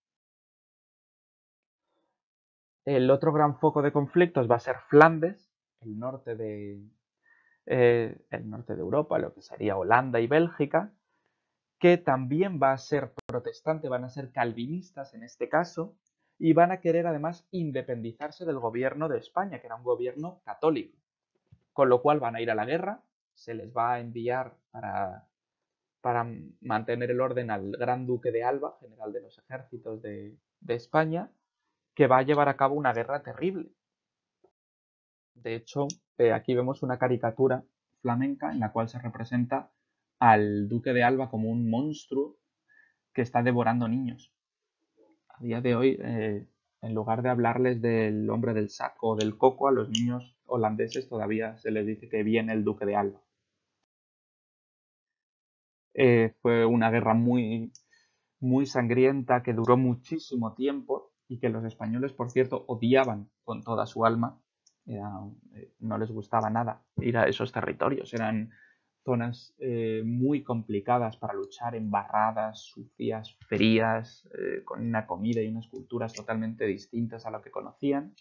El otro gran foco de conflictos va a ser Flandes, el norte de, eh, el norte de Europa, lo que sería Holanda y Bélgica, que también va a ser protestante, van a ser calvinistas en este caso, y van a querer además independizarse del gobierno de España, que era un gobierno católico. Con lo cual van a ir a la guerra, se les va a enviar para, para mantener el orden al Gran Duque de Alba, general de los ejércitos de, de España, que va a llevar a cabo una guerra terrible. De hecho, eh, aquí vemos una caricatura flamenca en la cual se representa al Duque de Alba como un monstruo que está devorando niños. A día de hoy, eh, en lugar de hablarles del hombre del saco o del coco, a los niños holandeses todavía se les dice que viene el Duque de Alba. Eh, fue una guerra muy, muy sangrienta que duró muchísimo tiempo y que los españoles, por cierto, odiaban con toda su alma. Era, eh, no les gustaba nada ir a esos territorios. Eran zonas eh, muy complicadas para luchar, embarradas, sucias, frías, eh, con una comida y unas culturas totalmente distintas a lo que conocían.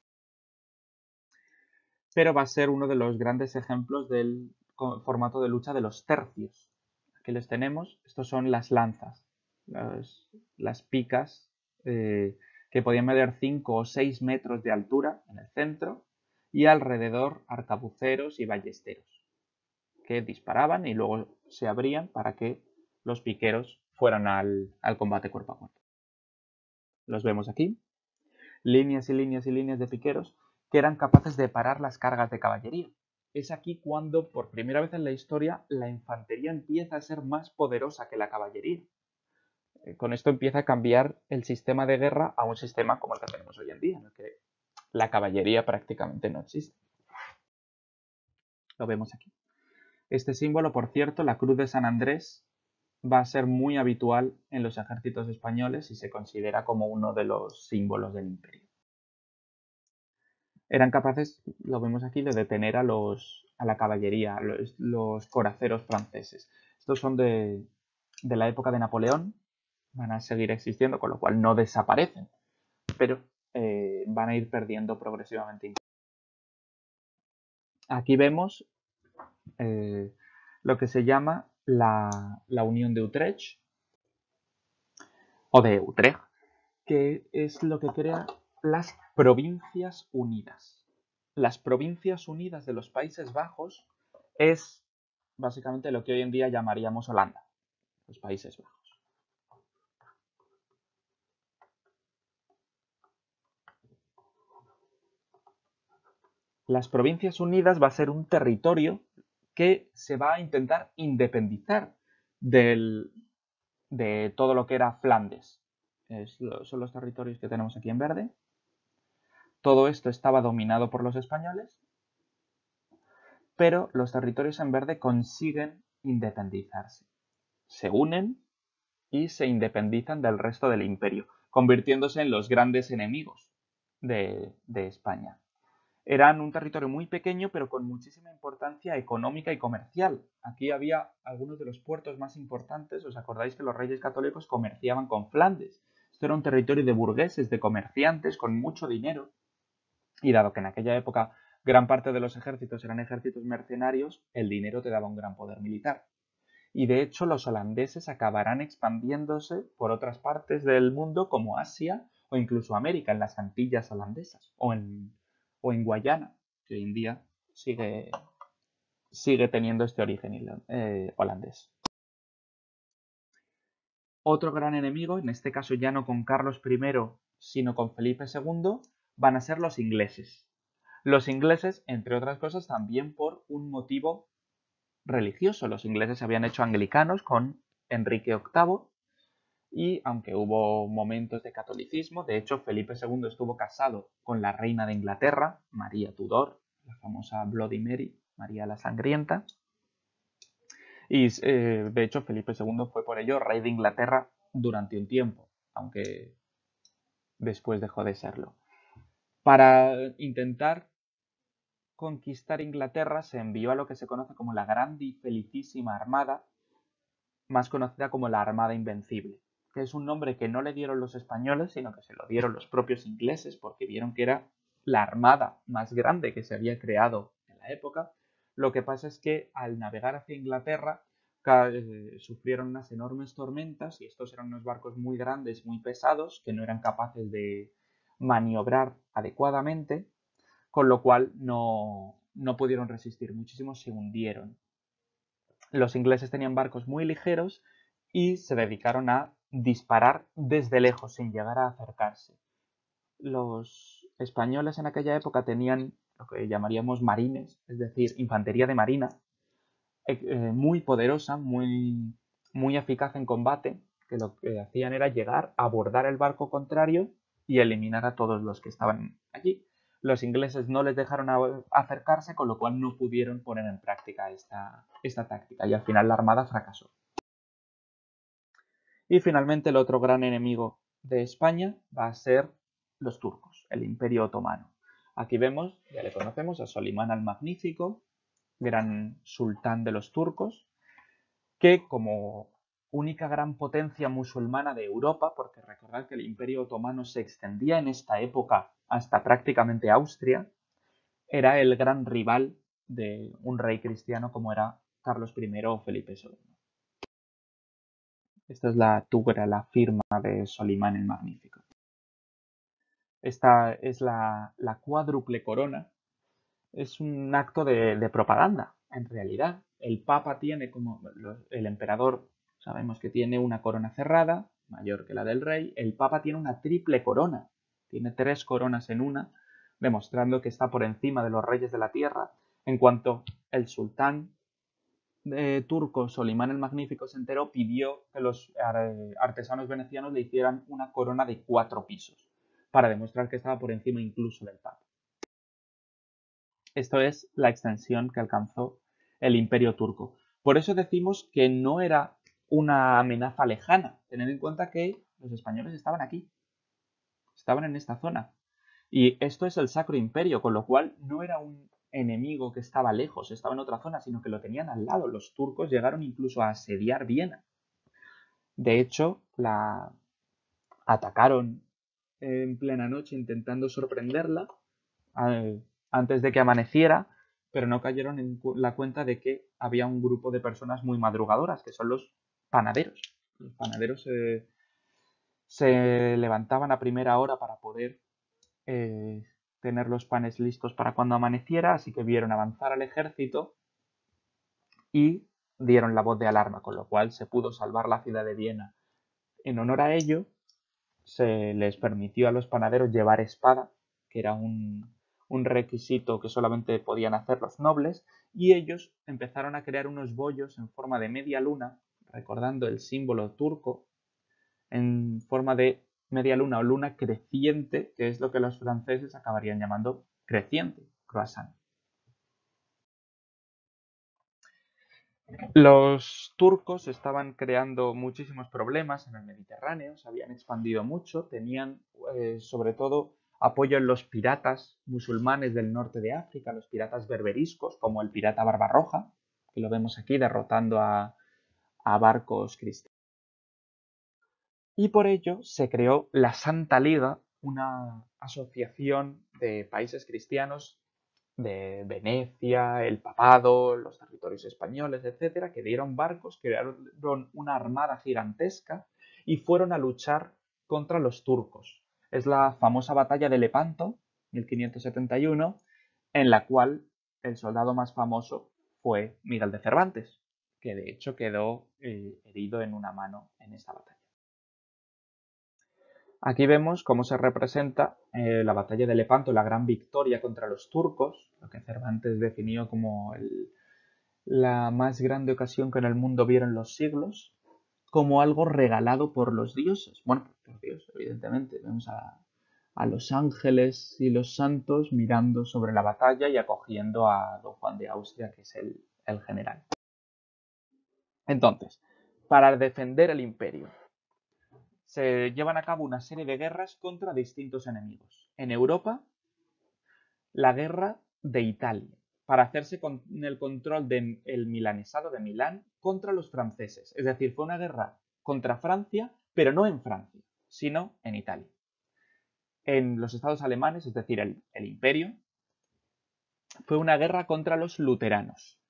Pero va a ser uno de los grandes ejemplos del formato de lucha de los tercios. Aquí les tenemos, estos son las lanzas, las, las picas eh, que podían medir cinco o seis metros de altura en el centro y alrededor arcabuceros y ballesteros que disparaban y luego se abrían para que los piqueros fueran al, al combate cuerpo a cuerpo. Los vemos aquí, líneas y líneas y líneas de piqueros que eran capaces de parar las cargas de caballería. Es aquí cuando, por primera vez en la historia, la infantería empieza a ser más poderosa que la caballería. Con esto empieza a cambiar el sistema de guerra a un sistema como el que tenemos hoy en día, en el que la caballería prácticamente no existe. Lo vemos aquí. Este símbolo, por cierto, la Cruz de San Andrés, va a ser muy habitual en los ejércitos españoles y se considera como uno de los símbolos del imperio. Eran capaces, lo vemos aquí, de detener a, los, a la caballería, a los, los coraceros franceses. Estos son de, de la época de Napoleón, van a seguir existiendo, con lo cual no desaparecen, pero eh, van a ir perdiendo progresivamente. Aquí vemos eh, lo que se llama la, la Unión de Utrecht, o de Utrecht, que es lo que crea las Provincias Unidas. Las Provincias Unidas de los Países Bajos es básicamente lo que hoy en día llamaríamos Holanda, los Países Bajos. Las Provincias Unidas va a ser un territorio que se va a intentar independizar del, de todo lo que era Flandes. Es, son los territorios que tenemos aquí en verde. Todo esto estaba dominado por los españoles, pero los territorios en verde consiguen independizarse. Se unen y se independizan del resto del imperio, convirtiéndose en los grandes enemigos de, de España. Eran un territorio muy pequeño, pero con muchísima importancia económica y comercial. Aquí había algunos de los puertos más importantes. ¿Os acordáis que los reyes católicos comerciaban con Flandes? Esto era un territorio de burgueses, de comerciantes, con mucho dinero. Y dado que en aquella época gran parte de los ejércitos eran ejércitos mercenarios, el dinero te daba un gran poder militar. Y de hecho los holandeses acabarán expandiéndose por otras partes del mundo como Asia o incluso América, en las Antillas holandesas o en, o en Guayana, que hoy en día sigue, sigue teniendo este origen eh, holandés. Otro gran enemigo, en este caso ya no con Carlos primero, sino con Felipe segundo, van a ser los ingleses. Los ingleses, entre otras cosas, también por un motivo religioso. Los ingleses se habían hecho anglicanos con Enrique octavo y aunque hubo momentos de catolicismo, de hecho Felipe segundo estuvo casado con la reina de Inglaterra, María Tudor, la famosa Bloody Mary, María la Sangrienta, y eh, de hecho Felipe segundo fue por ello rey de Inglaterra durante un tiempo, aunque después dejó de serlo. Para intentar conquistar Inglaterra se envió a lo que se conoce como la Grande y Felicísima Armada, más conocida como la Armada Invencible, que es un nombre que no le dieron los españoles, sino que se lo dieron los propios ingleses, porque vieron que era la armada más grande que se había creado en la época. Lo que pasa es que al navegar hacia Inglaterra eh, sufrieron unas enormes tormentas y estos eran unos barcos muy grandes, muy pesados, que no eran capaces de maniobrar adecuadamente, con lo cual no, no pudieron resistir, muchísimos se hundieron. Los ingleses tenían barcos muy ligeros y se dedicaron a disparar desde lejos sin llegar a acercarse. Los españoles en aquella época tenían lo que llamaríamos marines, es decir, infantería de marina, eh, muy poderosa, muy, muy eficaz en combate, que lo que hacían era llegar, abordar el barco contrario y eliminar a todos los que estaban allí. Los ingleses no les dejaron acercarse, con lo cual no pudieron poner en práctica esta, esta táctica y al final la armada fracasó. Y finalmente el otro gran enemigo de España va a ser los turcos, el Imperio Otomano. Aquí vemos, ya le conocemos, a Solimán el Magnífico, gran sultán de los turcos, que como única gran potencia musulmana de Europa, porque recordad que el Imperio Otomano se extendía en esta época hasta prácticamente Austria, era el gran rival de un rey cristiano como era Carlos primero o Felipe segundo. Esta es la tugra, la firma de Solimán el Magnífico. Esta es la, la cuádruple corona. Es un acto de, de propaganda, en realidad. El Papa tiene como el emperador, sabemos que tiene una corona cerrada, mayor que la del rey. El Papa tiene una triple corona, tiene tres coronas en una, demostrando que está por encima de los reyes de la tierra. En cuanto el sultán eh, turco Solimán el Magnífico se enteró, pidió que los eh, artesanos venecianos le hicieran una corona de cuatro pisos, para demostrar que estaba por encima incluso del Papa. Esto es la extensión que alcanzó el Imperio turco. Por eso decimos que no era una amenaza lejana, tened en cuenta que los españoles estaban aquí, estaban en esta zona. Y esto es el Sacro Imperio, con lo cual no era un enemigo que estaba lejos, estaba en otra zona, sino que lo tenían al lado. Los turcos llegaron incluso a asediar Viena. De hecho, la atacaron en plena noche intentando sorprenderla antes de que amaneciera, pero no cayeron en la cuenta de que había un grupo de personas muy madrugadoras, que son los panaderos. Los panaderos se, se levantaban a primera hora para poder eh, tener los panes listos para cuando amaneciera, así que vieron avanzar al ejército y dieron la voz de alarma, con lo cual se pudo salvar la ciudad de Viena. En honor a ello, se les permitió a los panaderos llevar espada, que era un, un requisito que solamente podían hacer los nobles, y ellos empezaron a crear unos bollos en forma de media luna, recordando el símbolo turco, en forma de media luna o luna creciente, que es lo que los franceses acabarían llamando creciente, croissant. Los turcos estaban creando muchísimos problemas en el Mediterráneo, se habían expandido mucho, tenían eh, sobre todo apoyo en los piratas musulmanes del norte de África, los piratas berberiscos, como el pirata Barbarroja, que lo vemos aquí derrotando a, a barcos cristianos. Y por ello se creó la Santa Liga, una asociación de países cristianos de Venecia, el papado, los territorios españoles, etcétera, que dieron barcos, crearon una armada gigantesca y fueron a luchar contra los turcos. Es la famosa batalla de Lepanto, mil quinientos setenta y uno, en la cual el soldado más famoso fue Miguel de Cervantes, que de hecho quedó eh, herido en una mano en esta batalla. Aquí vemos cómo se representa eh, la batalla de Lepanto, la gran victoria contra los turcos, lo que Cervantes definió como el, la más grande ocasión que en el mundo vieron los siglos. como algo regalado por los dioses. Bueno, por Dios, evidentemente. Vemos a, a los ángeles y los santos mirando sobre la batalla y acogiendo a don Juan de Austria, que es el, el general. Entonces, para defender el imperio, se llevan a cabo una serie de guerras contra distintos enemigos. En Europa, la guerra de Italia, para hacerse con el control del milanesado de Milán contra los franceses. Es decir, fue una guerra contra Francia, pero no en Francia, sino en Italia. En los estados alemanes, es decir, el, el imperio, fue una guerra contra los luteranos.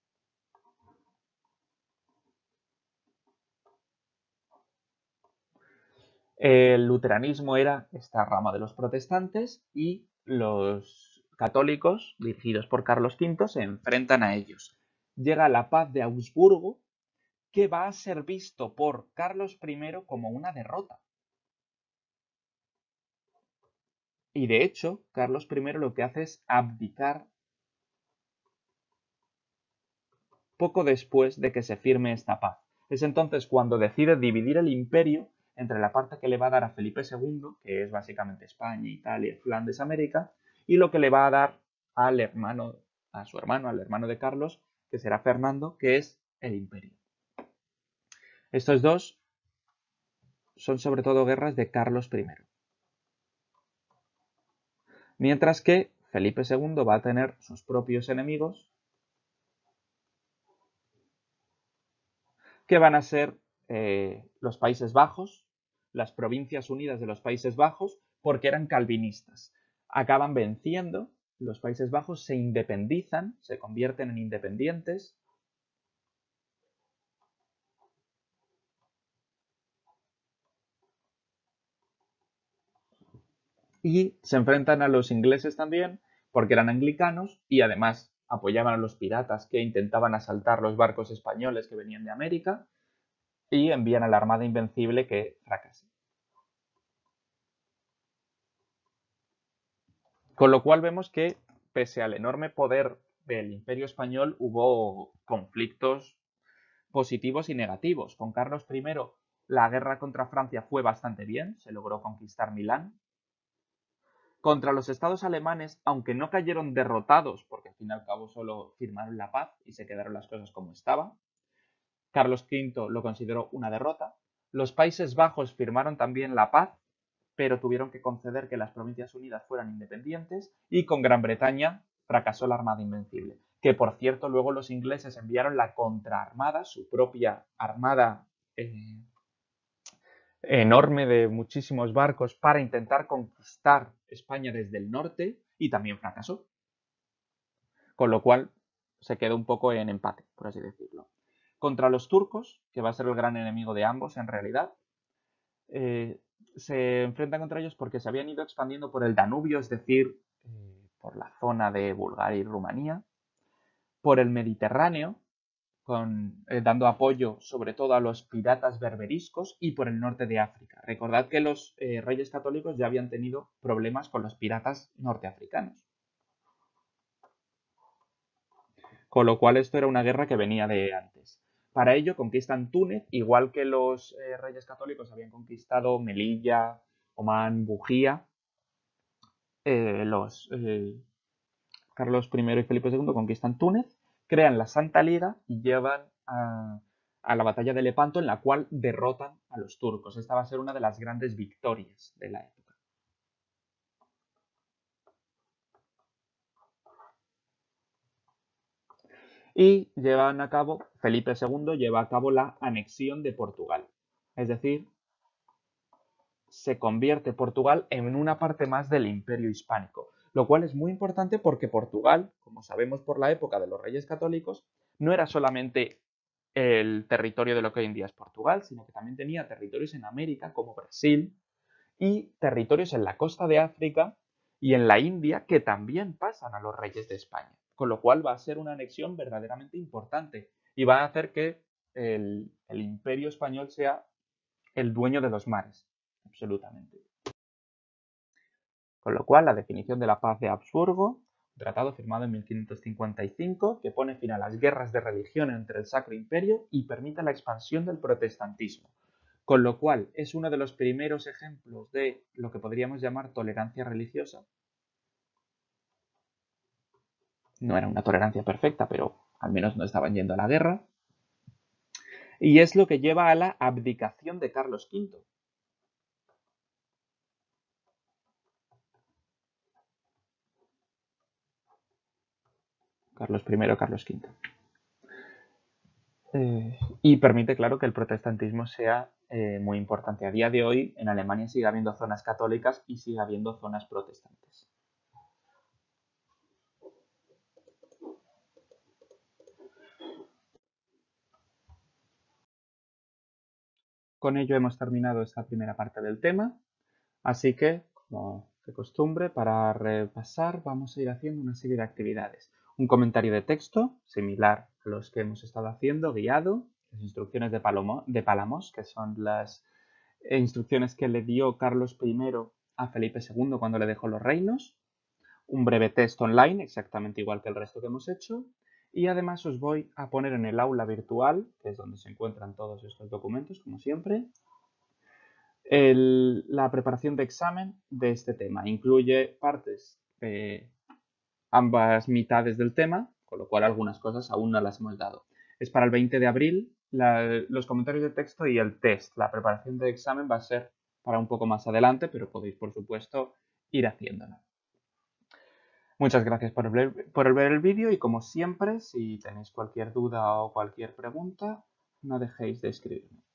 El luteranismo era esta rama de los protestantes y los católicos, dirigidos por Carlos quinto, se enfrentan a ellos. Llega la paz de Augsburgo, que va a ser visto por Carlos primero como una derrota. Y de hecho, Carlos primero lo que hace es abdicar poco después de que se firme esta paz. Es entonces cuando decide dividir el imperio entre la parte que le va a dar a Felipe segundo, que es básicamente España, Italia, Flandes, América, y lo que le va a dar al hermano, a su hermano, al hermano de Carlos, que será Fernando, que es el imperio. Estos dos son sobre todo guerras de Carlos primero. Mientras que Felipe segundo va a tener sus propios enemigos, que van a ser eh, los Países Bajos, las Provincias Unidas de los Países Bajos, porque eran calvinistas. Acaban venciendo, los Países Bajos se independizan, se convierten en independientes. Y se enfrentan a los ingleses también, porque eran anglicanos y además apoyaban a los piratas que intentaban asaltar los barcos españoles que venían de América, y envían a la Armada Invencible, que fracasa. Con lo cual vemos que, pese al enorme poder del Imperio Español, hubo conflictos positivos y negativos. Con Carlos primero, la guerra contra Francia fue bastante bien, se logró conquistar Milán. Contra los estados alemanes, aunque no cayeron derrotados, porque al fin y al cabo solo firmaron la paz y se quedaron las cosas como estaban, Carlos quinto lo consideró una derrota. Los Países Bajos firmaron también la paz, pero tuvieron que conceder que las Provincias Unidas fueran independientes, y con Gran Bretaña fracasó la Armada Invencible. Que por cierto, luego los ingleses enviaron la contraarmada, su propia armada eh, enorme de muchísimos barcos, para intentar conquistar España desde el norte, y también fracasó. Con lo cual se quedó un poco en empate, por así decirlo. Contra los turcos, que va a ser el gran enemigo de ambos en realidad, eh, se enfrentan contra ellos porque se habían ido expandiendo por el Danubio, es decir, eh, por la zona de Bulgaria y Rumanía, por el Mediterráneo, con, eh, dando apoyo sobre todo a los piratas berberiscos, y por el norte de África. Recordad que los eh, reyes católicos ya habían tenido problemas con los piratas norteafricanos. Con lo cual esto era una guerra que venía de antes. Para ello conquistan Túnez, igual que los eh, reyes católicos habían conquistado Melilla, Omán, Bujía. Eh, los eh, Carlos primero y Felipe segundo conquistan Túnez, crean la Santa Liga y llevan a, a la batalla de Lepanto, en la cual derrotan a los turcos. Esta va a ser una de las grandes victorias de la época. Y llevan a cabo, Felipe segundo lleva a cabo la anexión de Portugal. Es decir, se convierte Portugal en una parte más del Imperio Hispánico, lo cual es muy importante porque Portugal, como sabemos por la época de los Reyes Católicos, no era solamente el territorio de lo que hoy en día es Portugal, sino que también tenía territorios en América, como Brasil, y territorios en la costa de África y en la India, que también pasan a los reyes de España. Con lo cual va a ser una anexión verdaderamente importante y va a hacer que el, el Imperio Español sea el dueño de los mares, absolutamente. Con lo cual, la definición de la paz de Habsburgo tratado firmado en mil quinientos cincuenta y cinco que pone fin a las guerras de religión entre el Sacro Imperio y permite la expansión del protestantismo, con lo cual es uno de los primeros ejemplos de lo que podríamos llamar tolerancia religiosa. No era una tolerancia perfecta, pero al menos no estaban yendo a la guerra. Y es lo que lleva a la abdicación de Carlos quinto. Carlos primero, Carlos quinto. Eh, y permite, claro, que el protestantismo sea eh, muy importante. A día de hoy, en Alemania sigue habiendo zonas católicas y sigue habiendo zonas protestantes. Con ello hemos terminado esta primera parte del tema, así que, como de costumbre, para repasar vamos a ir haciendo una serie de actividades. Un comentario de texto, similar a los que hemos estado haciendo, guiado, las instrucciones de, Palomo, de Palamos, que son las instrucciones que le dio Carlos primero a Felipe segundo cuando le dejó los reinos, un breve test online, exactamente igual que el resto que hemos hecho, y además os voy a poner en el aula virtual, que es donde se encuentran todos estos documentos, como siempre, el, la preparación de examen de este tema. Incluye partes de ambas mitades del tema, con lo cual algunas cosas aún no las hemos dado. Es para el veinte de abril, la, los comentarios de texto y el test. La preparación de examen va a ser para un poco más adelante, pero podéis, por supuesto, ir haciéndolo. Muchas gracias por ver, por ver el vídeo y, como siempre, si tenéis cualquier duda o cualquier pregunta, no dejéis de escribirme.